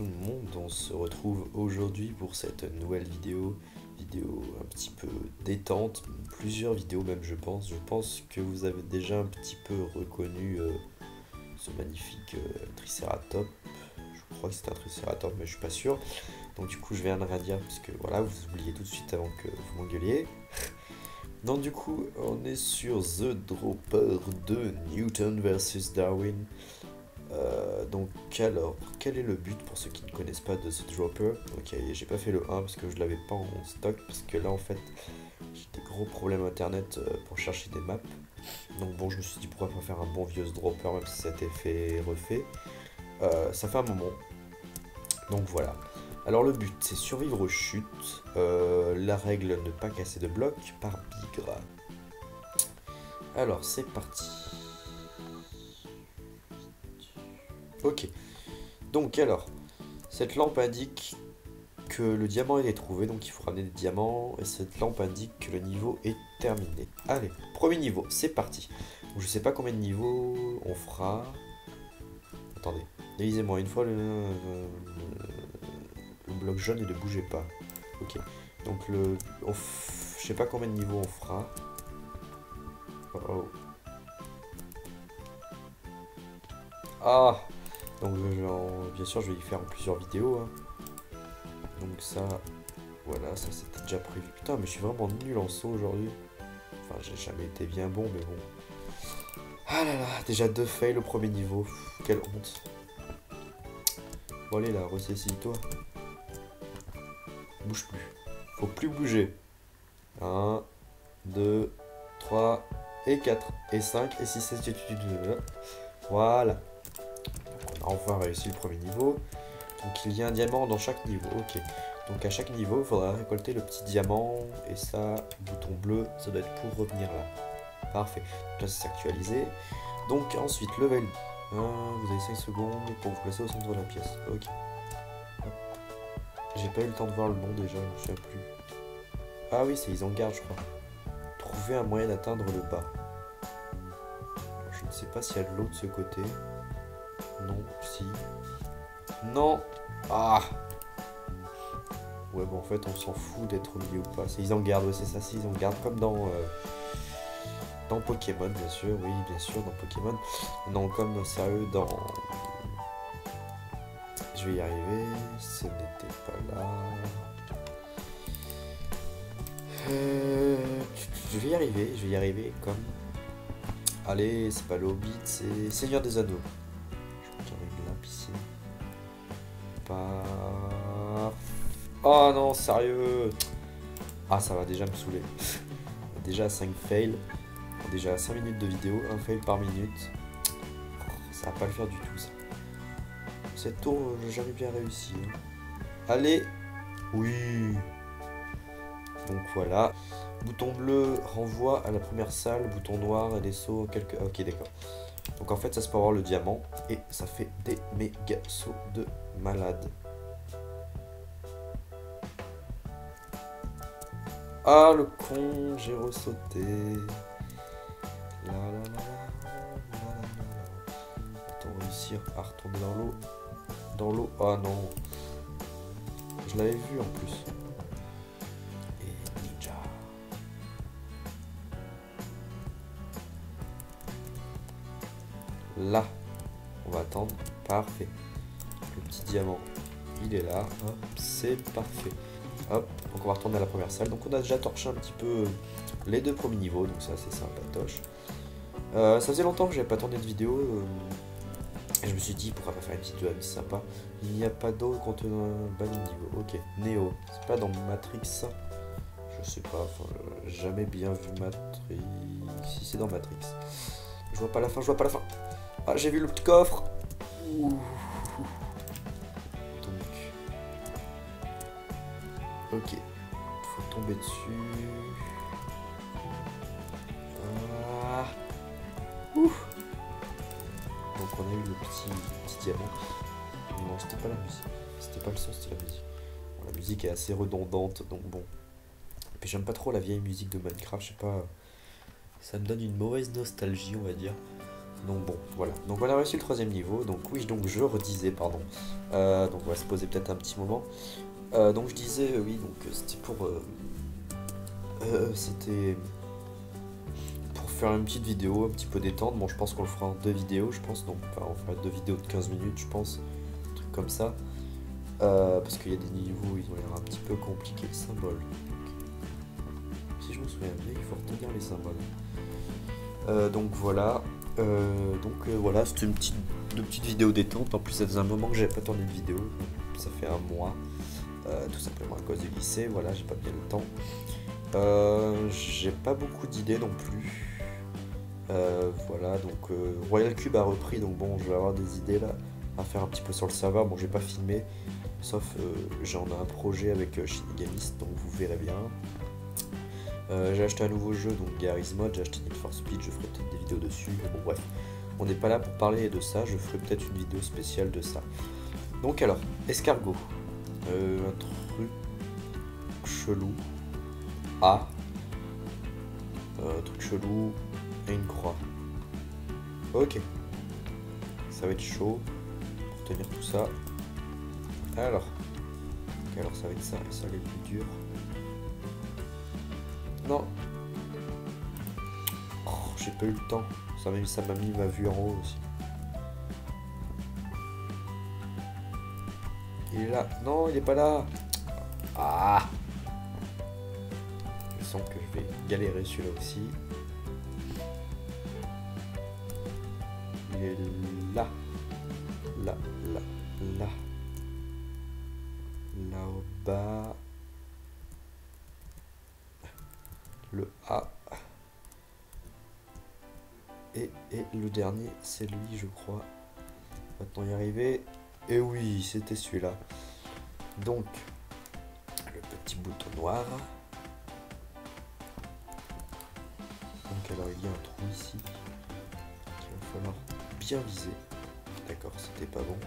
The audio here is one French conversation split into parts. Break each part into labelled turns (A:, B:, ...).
A: tout le monde, on se retrouve aujourd'hui pour cette nouvelle vidéo un petit peu détente, plusieurs vidéos même je pense que vous avez déjà un petit peu reconnu ce magnifique Triceratops, je crois que c'est un Triceratops mais je suis pas sûr, donc du coup je viens de rien dire parce que voilà vous oubliez tout de suite avant que vous m'engueuliez. Donc du coup on est sur The Dropper de Newton versus Darwin. Donc alors, quel est le but pour ceux qui ne connaissent pas de The Dropper? Ok, j'ai pas fait le 1 parce que je l'avais pas en stock, parce que là en fait j'ai des gros problèmes internet pour chercher des maps. Donc bon, je me suis dit pourquoi pas faire un bon vieux The Dropper même si ça a été fait refait. Ça fait un moment. Donc voilà. Alors le but c'est survivre aux chutes. La règle ne pas casser de bloc par bigre. Alors c'est parti. Ok, donc alors, cette lampe indique que le diamant est trouvé, donc il faut ramener des diamants, et cette lampe indique que le niveau est terminé. Allez, premier niveau, c'est parti. Donc, je sais pas combien de niveaux on fera. Attendez, lisez-moi une fois le bloc jaune il ne bougeait pas. Ok, donc je sais pas combien de niveaux on fera. Oh oh. Ah! Donc bien sûr je vais y faire plusieurs vidéos hein. Donc ça, voilà, ça c'était déjà prévu. Putain mais je suis vraiment nul en saut aujourd'hui. Enfin j'ai jamais été bien bon mais bon. Ah là là, déjà 2 fails au premier niveau. Quelle honte. Bon allez là, ressaisis-toi. Bouge plus. Faut plus bouger. 1, 2, 3, et 4, et 5, et 6, et 7, voilà. On a enfin réussi le premier niveau. Donc il y a un diamant dans chaque niveau, ok. Donc à chaque niveau, il faudra récolter le petit diamant. Et ça, bouton bleu, ça doit être pour revenir là. Parfait. Donc là, c'est actualisé. Donc ensuite, level 1, vous avez 5 secondes pour vous placer au centre de la pièce. Ok. J'ai pas eu le temps de voir le nom déjà, je sais plus. Ah oui, c'est Isengard, je crois. Trouver un moyen d'atteindre le bas. Alors, je ne sais pas s'il y a de l'eau de ce côté. Non, si. Non. Ah. Ouais, bon, en fait, on s'en fout d'être au milieu ou pas. C'est Isengard, ouais, c'est ça, c'est Isengard, comme dans Pokémon, bien sûr. Oui, bien sûr, dans Pokémon. Non, comme sérieux, dans... Je vais y arriver. Ce n'était pas là. Je vais y arriver, comme... Allez, c'est pas le Hobbit, c'est Seigneur des Anneaux. Je crois qu'il y a une lampe ici. Pas... Oh non, sérieux. Ah, ça va déjà me saouler. Déjà 5 fails. Déjà 5 minutes de vidéo, un fail par minute. Ça va pas le faire du tout, ça. Cette tour, j'arrive bien réussi. Hein. Allez. Oui. Donc voilà. Bouton bleu renvoie à la première salle. Bouton noir et des sauts. Quelques... Ok, d'accord. Donc en fait, ça se peut avoir le diamant. Et ça fait des méga sauts de malade. Ah le con, j'ai ressauté. La la la la la. Peut-on réussir à retourner dans l'eau? Dans l'eau? Ah non. Je l'avais vu en plus. Et ninja. Là. On va attendre. Parfait. Le petit diamant. Il est là. Hop, c'est parfait. Hop, donc on va retourner à la première salle. Donc on a déjà torché un petit peu les 2 premiers niveaux, donc ça c'est sympatoche. Ça faisait longtemps que j'avais pas tourné de vidéo. Et je me suis dit pourquoi pas faire une petite vidéo sympa. Il n'y a pas d'eau contenant un bas niveau. Ok, Neo. C'est pas dans Matrix ça? Je sais pas, enfin jamais bien vu Matrix. Si c'est dans Matrix. Je vois pas la fin, je vois pas la fin. Ah j'ai vu le petit coffre. Ouh. Ok, faut tomber dessus. Ah. Ouf. Donc on a eu le petit diamant. Non, c'était pas la musique. C'était pas le son, c'était la musique. Bon, la musique est assez redondante, donc bon. Et puis j'aime pas trop la vieille musique de Minecraft, je sais pas. Ça me donne une mauvaise nostalgie, on va dire. Donc bon, voilà. Donc on a réussi le 3e niveau. Donc oui, donc je redisais, pardon. Donc on va se poser peut-être un petit moment. Donc je disais, oui, donc c'était pour faire une petite vidéo, un petit peu détente. Bon, je pense qu'on le fera en 2 vidéos, je pense. Donc, enfin, on fera 2 vidéos de 15 minutes, je pense. Un truc comme ça. Parce qu'il y a des niveaux où ils ont l'air un petit peu compliqués, les symboles. Si je me souviens bien, il faut retenir les symboles. Donc voilà. Voilà, c'était une petite vidéo détente. En plus, ça faisait un moment que j'avais pas tourné de vidéo. Ça fait un mois. Tout simplement à cause du lycée. Voilà, j'ai pas bien le temps. J'ai pas beaucoup d'idées non plus. Voilà, donc Royal Cube a repris. Donc bon, je vais avoir des idées là à faire un petit peu sur le serveur. Bon, j'ai pas filmé. Sauf j'en ai un projet avec Shinigamis. Donc vous verrez bien. J'ai acheté un nouveau jeu, donc Garry's Mod, j'ai acheté Need for Speed, je ferai peut-être des vidéos dessus, mais bon bref, on n'est pas là pour parler de ça, je ferai peut-être une vidéo spéciale de ça. Donc alors, escargot, un truc chelou, A, un truc chelou et une croix. Ok, ça va être chaud pour tenir tout ça. Alors, ok, alors ça va être ça, et ça les plus dur. Non. Oh, j'ai pas eu le temps. Ça m'a mis ma vue en haut aussi. Il est là. Non, il est pas là. Ah. Je sens que je vais galérer celui-là aussi. Il est là. Là, là, là. Là au bas. Le A. Et le dernier, c'est lui, je crois. Maintenant y arriver. Et oui, c'était celui-là. Donc, le petit bouton noir. Donc alors il y a un trou ici. Il va falloir bien viser. D'accord, c'était pas bon.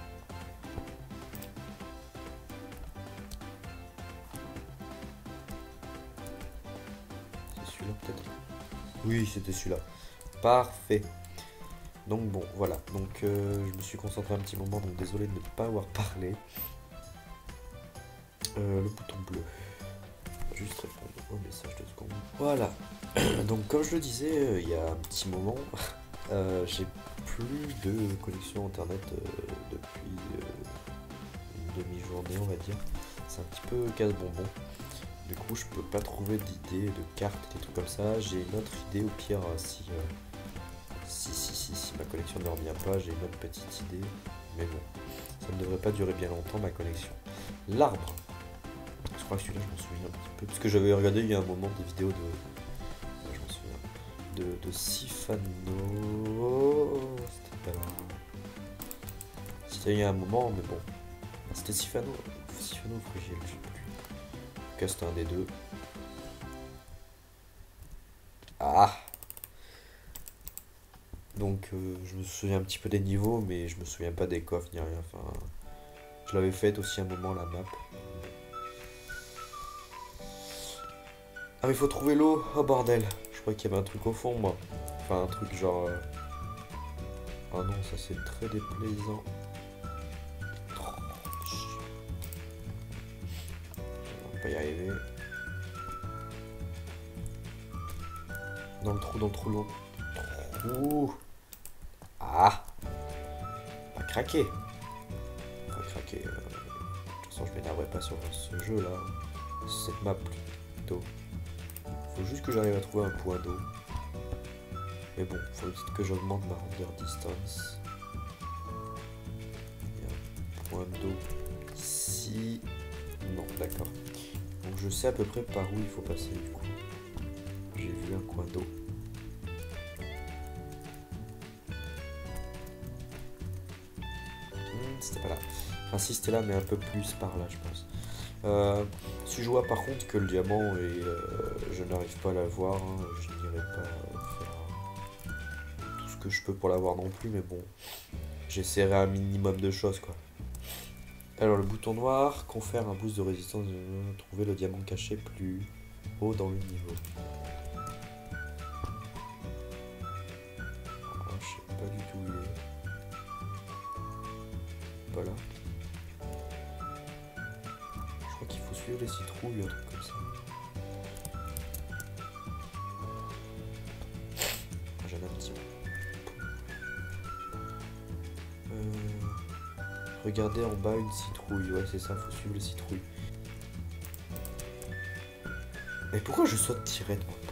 A: C'est celui-là peut-être? Oui, c'était celui-là. Parfait. Donc bon, voilà. Donc je me suis concentré un petit moment, donc désolé de ne pas avoir parlé. Le bouton bleu. Juste répondre au message de seconde. Voilà. Donc comme je le disais il y a un petit moment, j'ai plus de connexion internet depuis une demi-journée on va dire. C'est un petit peu casse-bonbon. Du coup je peux pas trouver d'idées de cartes, des trucs comme ça. J'ai une autre idée au pire si ma connexion ne revient pas, j'ai une autre petite idée. Mais bon, ça ne devrait pas durer bien longtemps ma connexion. L'arbre. Je crois que celui-là je m'en souviens un petit peu. Parce que j'avais regardé il y a un moment des vidéos de. Je m'en souviens. De Sifano. C'était pas là. C'était il y a un moment, mais bon. C'était Sifano. Sifano ou Frigiel, je sais plus. En tout cas c'était un des deux. Ah! Donc je me souviens un petit peu des niveaux, mais je me souviens pas des coffres ni rien. Enfin, je l'avais fait aussi un moment la map. Ah mais il faut trouver l'eau. Oh bordel. Je crois qu'il y avait un truc au fond moi. Enfin un truc genre. Ah non ça c'est très déplaisant. On va pas y arriver. Dans le trou, l'eau. Trou. Ah! On va craquer. On va craquer. De toute façon, je m'énerverai pas sur ce jeu là. Cette map plutôt. Faut juste que j'arrive à trouver un point d'eau. Mais bon, faut juste que j'augmente ma render distance. Il y a un point d'eau ici. Non, d'accord. Donc je sais à peu près par où il faut passer du coup. J'ai vu un coin d'eau. C'était pas là. Enfin si c'était là mais un peu plus par là je pense. Si je vois par contre que le diamant et je n'arrive pas à l'avoir, hein, je n'irai pas faire tout ce que je peux pour l'avoir non plus mais bon. J'essaierai un minimum de choses quoi. Alors le bouton noir confère un boost de résistance de trouver le diamant caché plus haut dans le niveau. Je sais pas du tout. pas là. Je crois qu'il faut suivre les citrouilles ou un truc comme ça. J'en ai un petit peu. Regardez en bas une citrouille. Ouais, c'est ça, faut suivre les citrouilles. Mais pourquoi je saute direct, moi?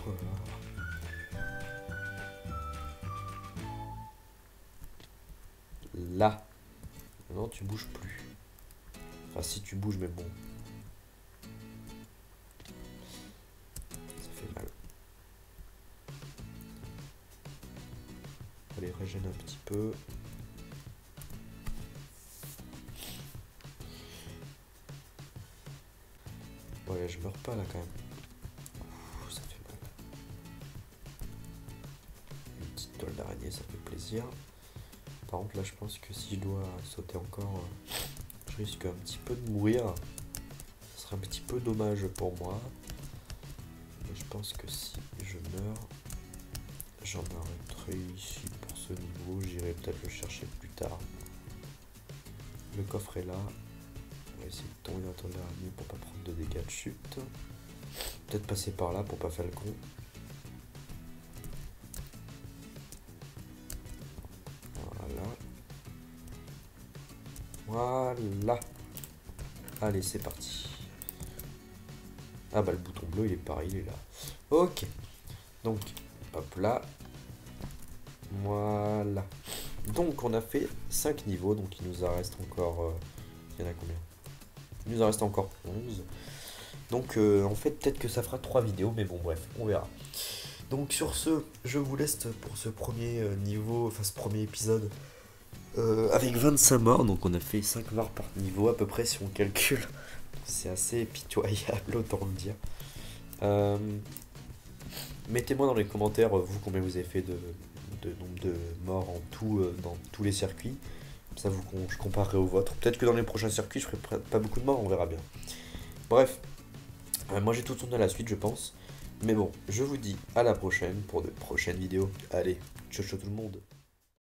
A: Là. Non, tu bouges plus. Enfin, si tu bouges, mais bon. Ça fait mal. Allez, régène un petit peu. Ouais, je meurs pas là quand même. Ouh, ça fait mal. Une petite toile d'araignée, ça fait plaisir. Par contre, là, je pense que si je dois sauter encore, je risque un petit peu de mourir. Ce serait un petit peu dommage pour moi. Mais je pense que si je meurs, j'en arrêterai ici pour ce niveau. J'irai peut-être le chercher plus tard. Le coffre est là. On va essayer de tomber dans la toile d'araignée pour pas prendre de dégâts de chute. Peut-être passer par là pour pas faire le con. Voilà. Allez, c'est parti. Ah bah le bouton bleu, il est pareil, il est là. Ok. Donc, hop là. Voilà. Donc, on a fait 5 niveaux. Donc, il nous en reste encore... il y en a combien? Il nous en reste encore 11. Donc, en fait, peut-être que ça fera 3 vidéos. Mais bon, bref, on verra. Donc, sur ce, je vous laisse pour ce premier niveau, enfin ce premier épisode. Avec 25 morts, donc on a fait 5 morts par niveau à peu près si on calcule. C'est assez pitoyable, autant le dire. Mettez-moi dans les commentaires, vous, combien vous avez fait de nombre de morts en tout dans tous les circuits. Comme ça, je comparerai au vôtre. Peut-être que dans les prochains circuits, je ferai pas beaucoup de morts, on verra bien. Bref, moi j'ai tout tourné à la suite, je pense. Mais bon, je vous dis à la prochaine pour de prochaines vidéos. Allez, ciao ciao tout le monde.